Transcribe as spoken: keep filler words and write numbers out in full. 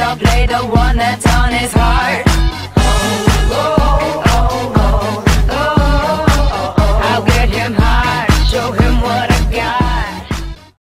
I'll play the one that's on his heart. Oh, oh, oh, oh, oh, oh, oh. I'll get him hard, show him what I got.